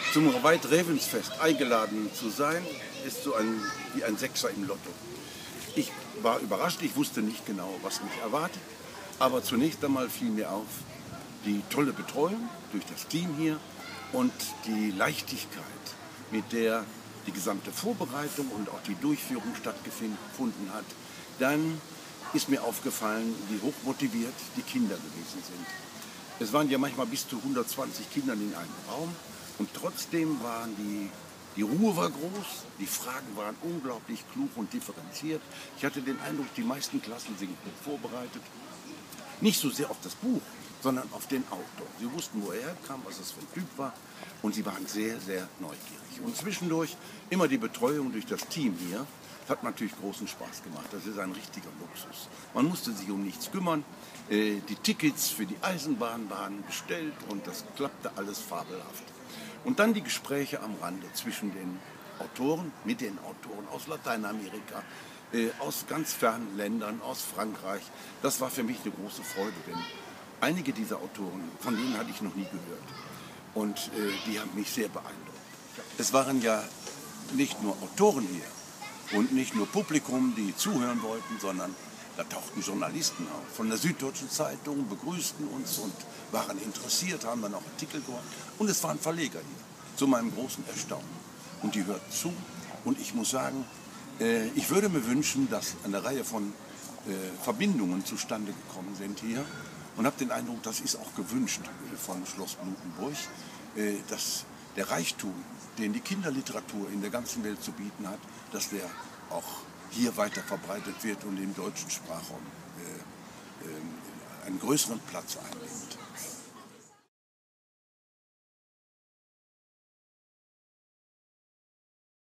Zum Reit-Ravensfest eingeladen zu sein, ist so wie ein Sechser im Lotto. Ich war überrascht, ich wusste nicht genau, was mich erwartet. Aber zunächst einmal fiel mir auf die tolle Betreuung durch das Team hier und die Leichtigkeit, mit der die gesamte Vorbereitung und auch die Durchführung stattgefunden hat. Dann ist mir aufgefallen, wie hochmotiviert die Kinder gewesen sind. Es waren ja manchmal bis zu 120 Kinder in einem Raum und trotzdem waren die Ruhe war groß, die Fragen waren unglaublich klug und differenziert. Ich hatte den Eindruck, die meisten Klassen sind gut vorbereitet. Nicht so sehr auf das Buch, sondern auf den Autor. Sie wussten, wo er herkam, was es für ein Typ war und sie waren sehr, sehr neugierig. Und zwischendurch immer die Betreuung durch das Team hier. Das hat natürlich großen Spaß gemacht. Das ist ein richtiger Luxus. Man musste sich um nichts kümmern. Die Tickets für die Eisenbahn waren bestellt und das klappte alles fabelhaft. Und dann die Gespräche am Rande zwischen den Autoren, mit den Autoren aus Lateinamerika, aus ganz fernen Ländern, aus Frankreich. Das war für mich eine große Freude, denn einige dieser Autoren, von denen hatte ich noch nie gehört. Und die haben mich sehr beeindruckt. Es waren ja nicht nur Autoren hier und nicht nur Publikum, die zuhören wollten, sondern da tauchten Journalisten auf. Von der Süddeutschen Zeitung begrüßten uns und waren interessiert, haben dann auch Artikel gemacht. Und es waren Verleger hier, zu meinem großen Erstaunen. Und die hörten zu. Und ich muss sagen, ich würde mir wünschen, dass eine Reihe von Verbindungen zustande gekommen sind hier. Und habe den Eindruck, das ist auch gewünscht von Schloss Blutenburg, dass der Reichtum, den die Kinderliteratur in der ganzen Welt zu bieten hat, dass der auch hier weiter verbreitet wird und im deutschen Sprachraum einen größeren Platz einnimmt.